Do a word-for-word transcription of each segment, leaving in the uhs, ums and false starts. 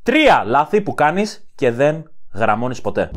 Τρία λάθη που κάνεις και δεν γραμμώνεις ποτέ.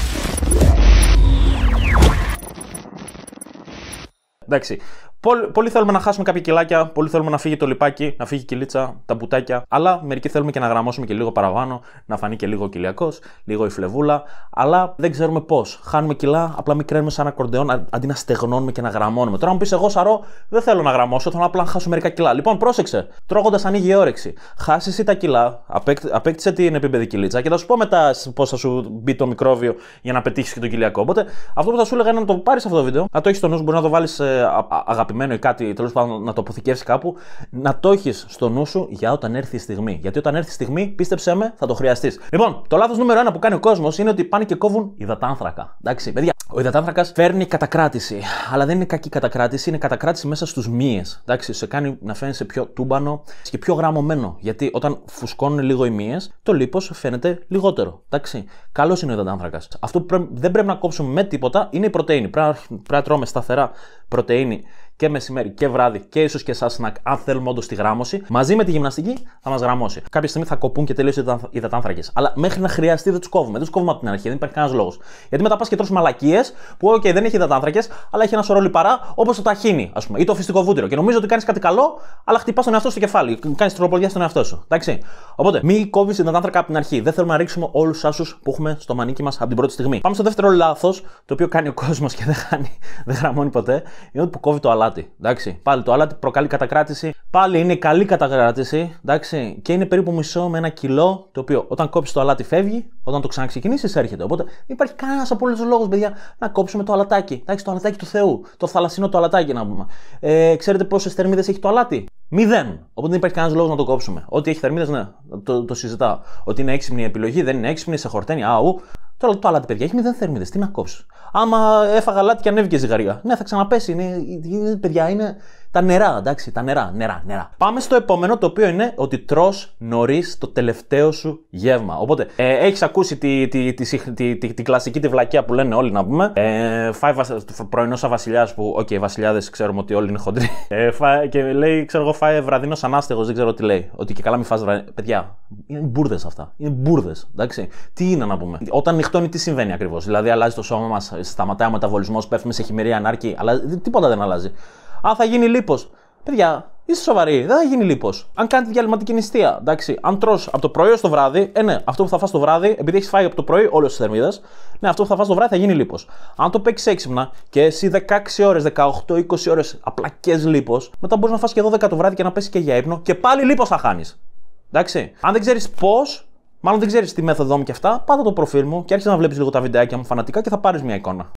Εντάξει. Πολλοί, πολλοί θέλουμε να χάσουμε κάποια κιλάκια, πολλοί θέλουμε να φύγει το λιπάκι, να φύγει η κυλίτσα, τα μπουτάκια. Αλλά μερικοί θέλουμε και να γραμμώσουμε και λίγο παραπάνω, να φανεί και λίγο ο κοιλιακός, λίγο η φλεβούλα. Αλλά δεν ξέρουμε πώς. Χάνουμε κιλά, απλά μικραίνουμε σαν ακορντεόν αντί να στεγνώνουμε και να γραμμώνουμε. Τώρα μου πεις, εγώ Σαρώ, δεν θέλω να γραμμώσω, θέλω απλά να χάσω μερικά κιλά. Λοιπόν, πρόσεξε. Τρώγοντας ανοίγει η όρεξη. Χάσει εσύ τα κιλά, απέκτησε την επίπεδη κυλίτσα και θα σου πω μετά πώς θα σου μπει το μικρόβιο για να πετύχει και το κοιλιακό. Οπότε αυτό που θα σου έλεγα είναι να το πάρει αυτό το βίντεο, να το έχει στο νου σου, μπορεί να το βάλει ε, αγαπημένο ή κάτι, τέλος πάντων να το αποθηκεύσει κάπου, να το έχει στο νου σου για όταν έρθει η στιγμή. Γιατί όταν έρθει η στιγμή, πίστεψέ με, θα το χρειαστεί. Λοιπόν, το λάθος νούμερο ένα που κάνει ο κόσμος είναι ότι πάνε και κόβουν υδατάνθρακα. Εντάξει, παιδιά, ο υδατάνθρακας φέρνει κατακράτηση. Αλλά δεν είναι κακή κατακράτηση, είναι κατακράτηση μέσα στους μύες. Εντάξει, σε κάνει να φαίνεσαι πιο τούμπανο και πιο γραμμωμένο. Γιατί όταν φουσκώνουν λίγο οι μύες, το λίπος φαίνεται λιγότερο. Εντάξει, καλός είναι ο υδατάνθρακας. Αυτό που πρέπει, δεν πρέπει να κόψουμε με τίποτα είναι η πρωτεΐνη. Πρέπει να τρώμε σταθερά πρωτεΐνη και μεσημέρι και βράδυ και ίσως και σαν snack, αν θέλουμε όντως τη γράμμωση, μαζί με τη γυμναστική θα μας γραμμώσει. Κάποια στιγμή θα κοπούν και τελείως οι υδατάνθρακες. Αλλά μέχρι να χρειαστεί δεν τους κόβουμε. Δεν τους κόβουμε από την αρχή, δεν υπάρχει κανένας λόγος. Γιατί μετά πας και τρως μαλακίες που, OK, δεν έχει υδατάνθρακες, αλλά έχει ένα σωρό λιπαρά όπως το ταχίνι, ας πούμε, ή το φυστικό βούτυρο. Και νομίζω ότι κάνεις κάτι καλό, αλλά χτυπάς τον εαυτό σου στο κεφάλι. Κάνεις τροπολογία στον εαυτό σου. Εντάξει. Οπότε, μην κόβεις υδατάνθρακα από την αρχή. Δεν θέλουμε να ρίξουμε όλους τους άσους που έχουμε στο μανίκι μας από την πρώτη στιγμή. Πάμε στο δεύτερο λάθος, το οποίο κάνει ο κόσμος και δεν, χάνει, δεν γραμμώνει ποτέ, είναι ότι που κόβει το αλάτι. Εντάξει. Πάλι το αλάτι προκαλεί κατακράτηση. Πάλι είναι καλή κατακράτηση. Εντάξει. Και είναι περίπου μισό με ένα κιλό, το οποίο όταν κόψει το αλάτι φεύγει, όταν το ξαναξεκινήσει έρχεται. Οπότε δεν υπάρχει κανένα απολύτως λόγος, παιδιά, να κόψουμε το αλατάκι. Εντάξει, το αλατάκι του Θεού. Το θαλασσινό το αλατάκι να πούμε. Ε, ξέρετε πόσες θερμίδες έχει το αλάτι? Μηδέν. Οπότε δεν υπάρχει κανένα λόγος να το κόψουμε. Ό,τι έχει θερμίδες, ναι, το, το συζητάω. Ότι είναι έξυπνη επιλογή, δεν είναι έξυπνη, σε χορταίνει. Αου. Τώρα το αλάτι, παιδιά, έχει μηδέν θερμίδες. Τι να κόψω? Άμα έφαγα αλάτι και ανέβηκε ζυγαριά, ναι, θα ξαναπέσει. Είναι, είναι, παιδιά, είναι τα νερά, εντάξει, τα νερά, νερά, νερά. Πάμε στο επόμενο, το οποίο είναι ότι τρως νωρίς το τελευταίο σου γεύμα. Οπότε, ε, έχεις ακούσει τη, τη, τη, τη, τη, τη, τη κλασική τη βλακεία που λένε όλοι να πούμε. Ε, φάει πρωινό σαν βασιλιάς που, OK, βασιλιάδες ξέρουμε ότι όλοι είναι χοντροί. Ε, φά, και λέει, ξέρω εγώ, φάει βραδινό σαν άστεγος, δεν ξέρω τι λέει. Ότι και καλά μην φας βραδινό. Παιδιά, είναι μπουρδες αυτά. Είναι μπουρδες, εντάξει. Τι είναι να πούμε? Όταν νυχτώνει, τι συμβαίνει ακριβώς? Δηλαδή, αλλάζει το σώμα μας, σταματάει ο μεταβολισμός, πέφτουμε σε χειμερή ανάρκη, αλλά τίποτα δεν αλλάζει. Αν θα γίνει λίπος, παιδιά, είστε σοβαροί, δεν θα γίνει λίπος. Αν κάνετε διαλυματική νηστεία, εντάξει, αν τρως από το πρωί ως το βράδυ, ε, ναι, αυτό που θα φας το βράδυ, επειδή έχεις φάει από το πρωί όλες τις θερμίδες, ναι, αυτό που θα φας το βράδυ θα γίνει λίπος. Αν το παίξεις έξυπνα και εσύ δεκαέξι ώρες, δεκαοκτώ είκοσι ώρες απλά κες λίπος, μετά μπορείς να φας και δώδεκα το βράδυ και να πέσει και για ύπνο και πάλι λίπος θα χάνεις. Εντάξει. Αν δεν ξέρεις πώς, μάλλον δεν ξέρεις τη μέθοδό μου και αυτά, πάτα το προφίλ μου και άρχισε να βλέπεις λίγο τα βιντεάκια μου φανατικά και θα πάρεις μια εικόνα.